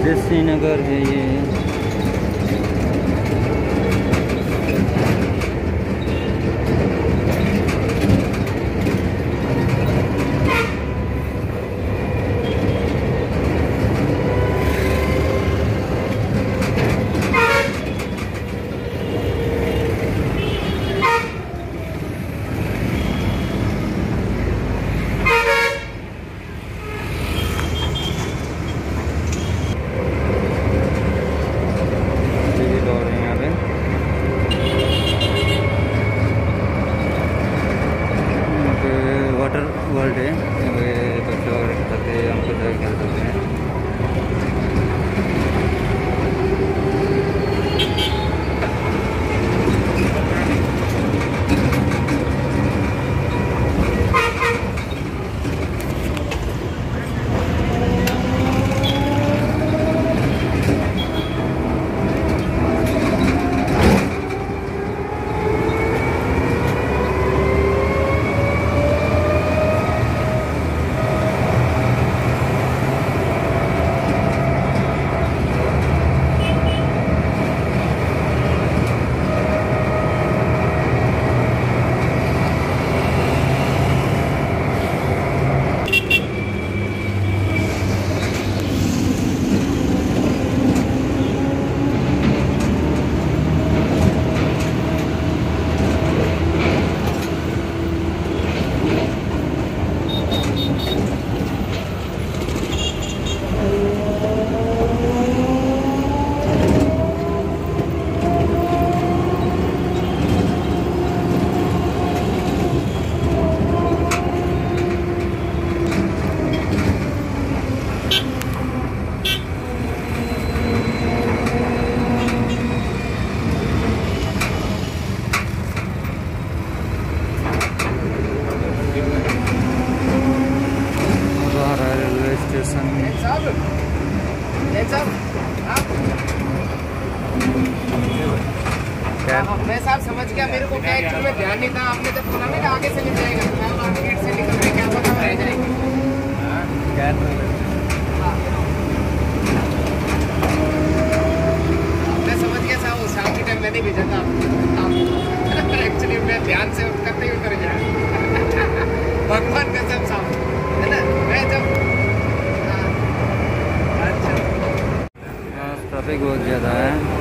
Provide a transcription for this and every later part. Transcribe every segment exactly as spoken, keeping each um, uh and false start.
देसी नगर है ये। वर्ल्ड है, बच्चे वगैरह के साथ हम कुछ खेल सकते हैं। मैं साहब समझ गया, मेरे को क्या एक्चुअली में ध्यान नहीं था। आपने जब बोला ना आगे से मिल जाएगा तो मैं आगे गेट से निकल रहा, क्या पता रह जाएगी। मैं समझ गया साहब, उस शाम के टाइम मैं नहीं भेजा था आपको। एक्चुअली मैं ध्यान से करते हुए कर जाए भगवान कसम साहब, है ना। मैं जब अच्छा ट्रैफिक बहुत ज़्यादा है।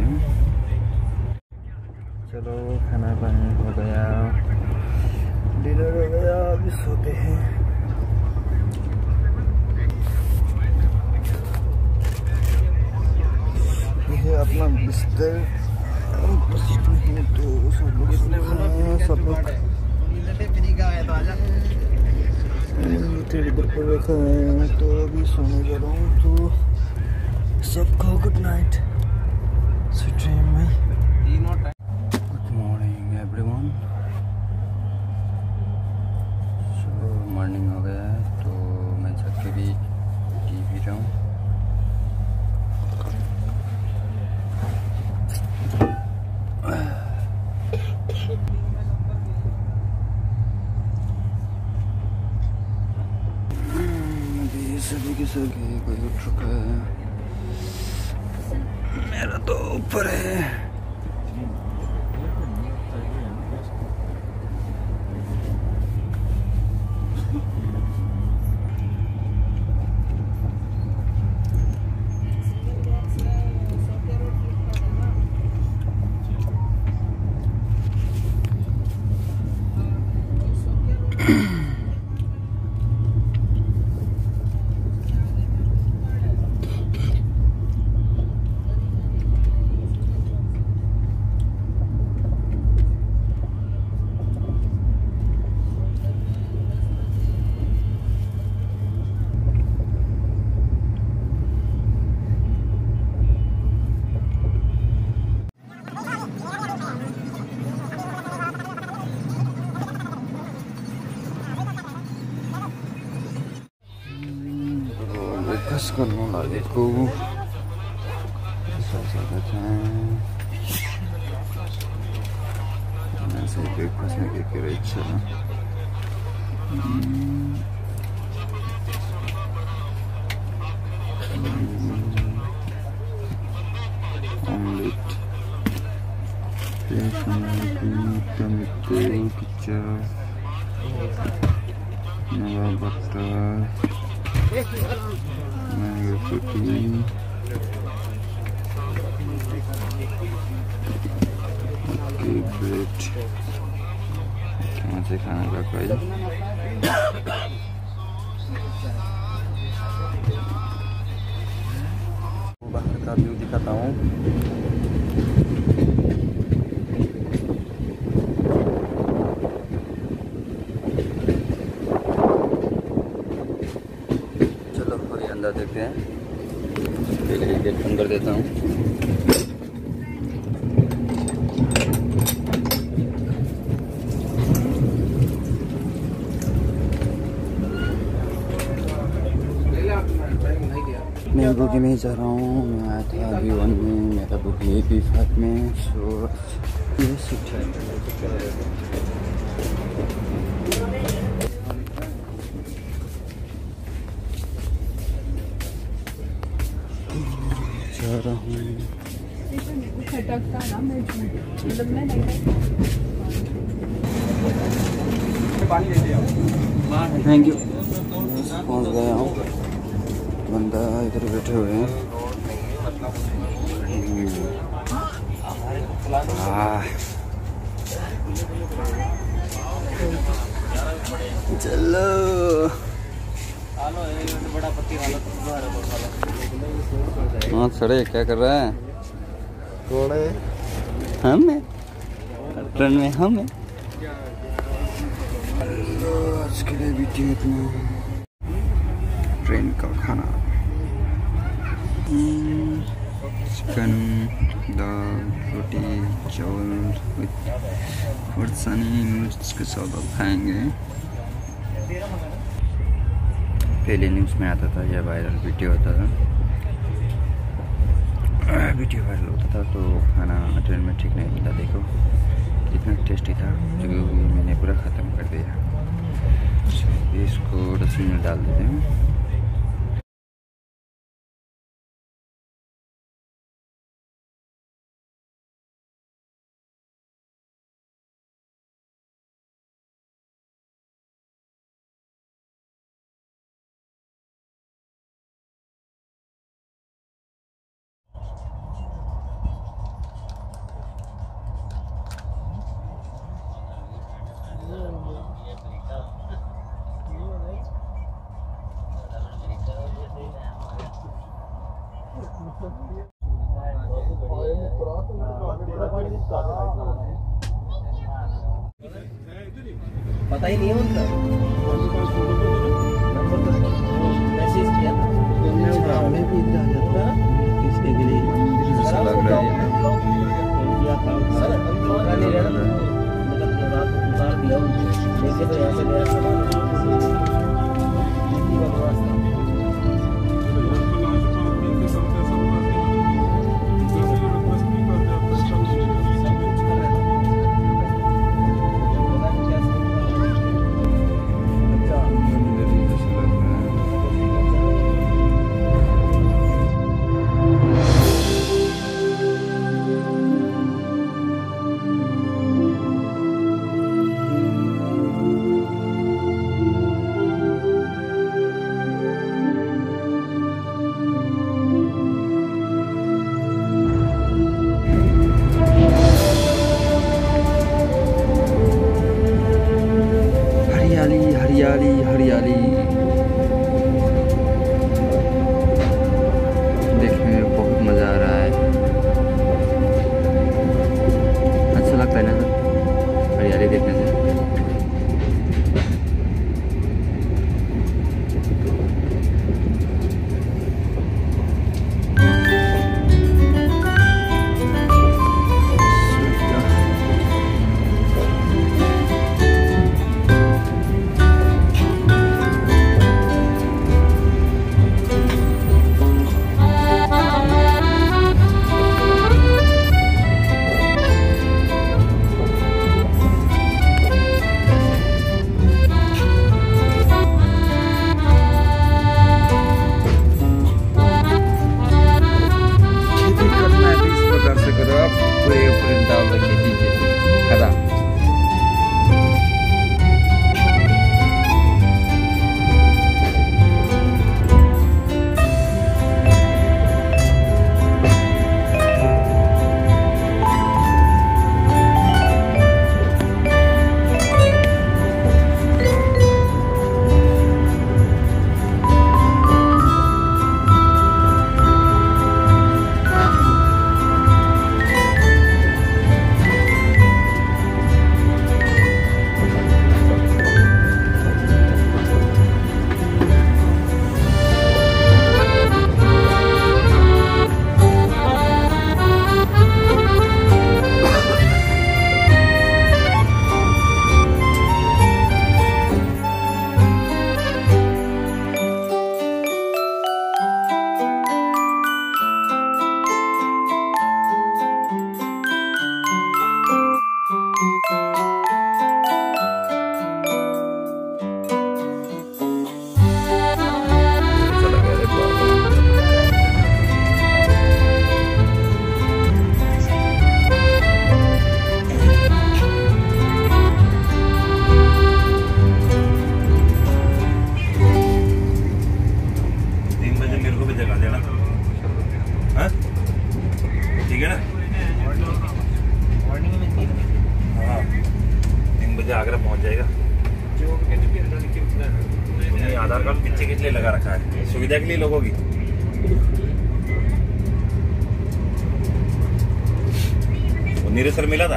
हैं। चलो खाना पानी हो गया, डिनर हो गया, अभी सोते हैं। ये है अपना बिस्तर, तो सब लोग सब लोग इधर पर रखा है, तो अभी सोने जा रहा हूँ। तो सबको गुड नाइट, स्वीट ड्रीम में। Good morning everyone. So morning हो गया है, तो मैं छत पे भी टी पी रहा हूँ। सभी के सभी कोई उठ चुका है, मेरा तो ऊपर है। ब्रेकफास्ट गर्नु लागेको ब्रेकफास्टमा के के रहेछ, omelette, tomato, ketchup, nava butter, mango protein, okay, bread. मुझे खाना का कोई बाहर का व्यू दिखाता हूँ। चलो और अंदर देखते हैं, पहले गेट बंद कर देता हूँ। मैं बुक में जा रहा हूँ। मैं आया था बी वन में, मेरा बुक ये बी फाइव में। सो ये सीट है। जा रहा हूँ। Thank you. पहुँच गया हूँ, बंदा इधर बैठे हुए हैं। चलो हाँ सड़े क्या कर रहा है? थोड़े हम है ट्रेन में, हम है। आज के लिए भी इतना ट्रेन का खाना, चिकन, दाल, रोटी, चावल विथ फरसानी मिर्च के साथ अब खाएंगे। पहले न्यूज़ में आता था या वायरल वीडियो होता था, वीडियो वायरल होता था तो खाना ट्रेन में ठीक नहीं मिलता। देखो कितना टेस्टी था, जो मैंने पूरा ख़त्म कर दिया। इसको डस्टबिन में डाल देते हैं। पता ही नहीं है उनका मैसेज किया था हमें भी इधर आ जाता इसके लिए जैसा लग रहा है सर नहीं रहना मतलब रात उतार दिया लेके तो यहाँ से गया हरियाली हरियाली देखने में बहुत मज़ा आ रहा है। अच्छा लगता है ना हरियाली देखने से। आगरा पहुंच जाएगा। नहीं, आधार कार्ड पीछे किस लिए लगा रखा है? सुविधा के लिए लोगों की। नीरज सर मिला था।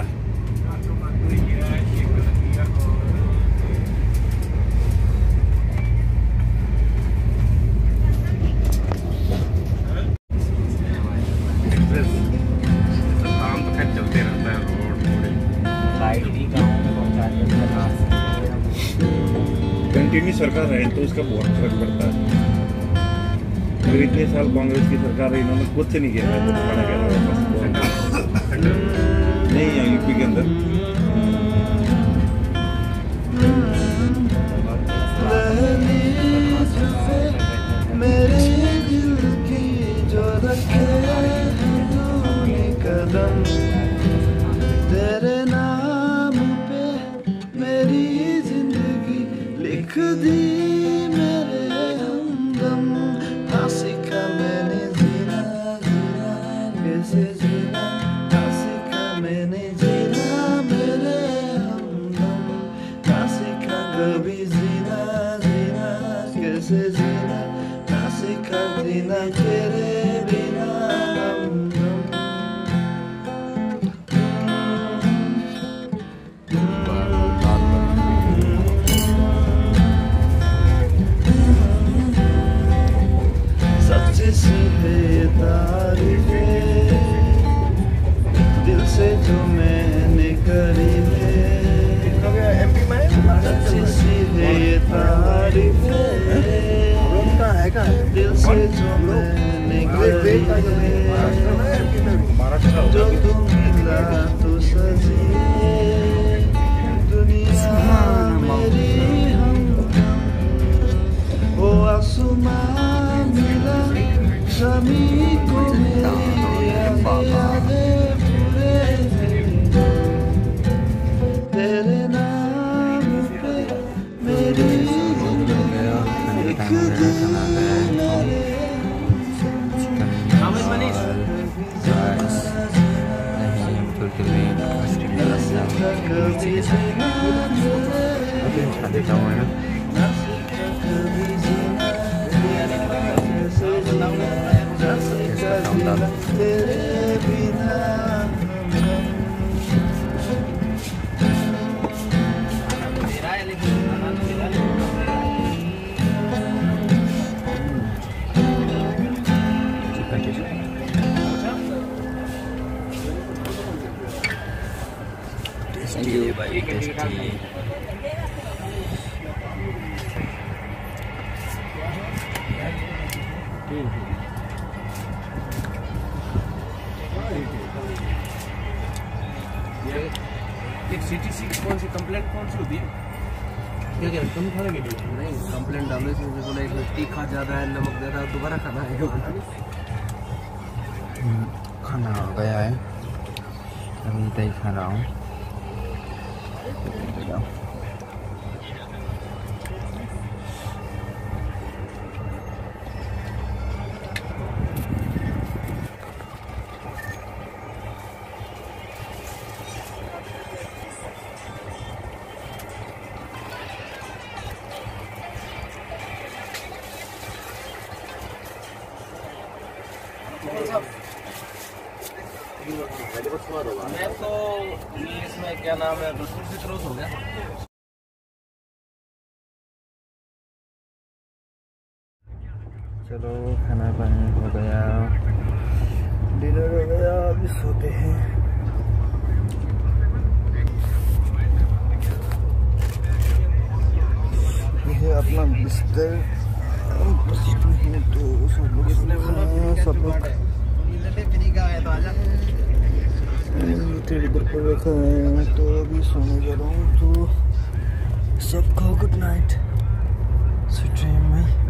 कंटिन्यू सरकार रहे तो उसका बहुत फर्क पड़ता है। तो इतने साल कांग्रेस की सरकार रही, इन्होंने कुछ नहीं किया। मैं कुछ खाना कह रहा नहीं है यूपी के अंदर। मेरे दिल की जो रखे कदम तेरे नाम पे मेरी जिंदगी लिख दी मेरे हमदम। हाँ सीखा मैंने जीना जीना कैसे जीना। हाँ सीखा मैंने जीना मेरे हमदम। हाँ सीखा कभी जीना जीना कैसे जीना। हाँ सीखा जीना तेरे बिना हमदम। जो मैंने करी सीधे ये तारीफ दिल से जो मैंने करी जो तुम मिला तो सजी दुनिया मेरी हम वो आसमां मिला शमी को मेरी यादें पूरे तेरे नाम पे मेरी भाई टेस्टी एक सिटी सिक्स कौन सी कंप्लेंट कौन सी होती है? क्या क्या तुम खाने के लिए नहीं कंप्लेंट डालने से मुझे बोला इसमें तीखा ज़्यादा है नमक ज़्यादा है दोबारा खाना है खाना हो गया है अभी तक खा रहा हूँ मैं तो इसमें क्या नाम है दूसरे से क्रॉस हो गया। चलो खाना पानी हो गया डिनर हो गया अभी सोते हैं। ये है अपना बिस्तर तो सब लोग सब लोग इधर पर रखा है तो अभी सोने जा रहा हूँ तो सबको गुड नाइट स्वीट ड्रीम में।